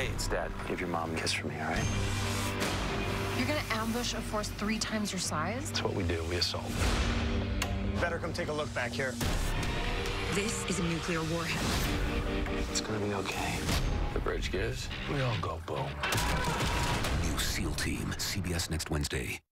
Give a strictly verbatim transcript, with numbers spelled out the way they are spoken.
Hey, it's Dad. Give your mom a kiss for me, all right? You're gonna ambush a force three times your size? That's what we do. We assault. Better come take a look back here. This is a nuclear warhead. It's gonna be okay. The bridge gives, we all go boom. New SEAL Team, C B S next Wednesday.